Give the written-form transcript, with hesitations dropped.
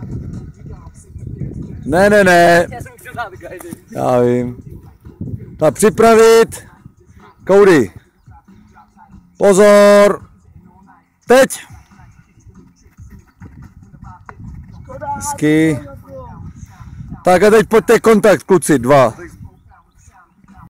Ne. Já vím. Tak připravit. Cody. Pozor. Teď. Hezky. Tak a teď pojďte kontakt, kluci, 2.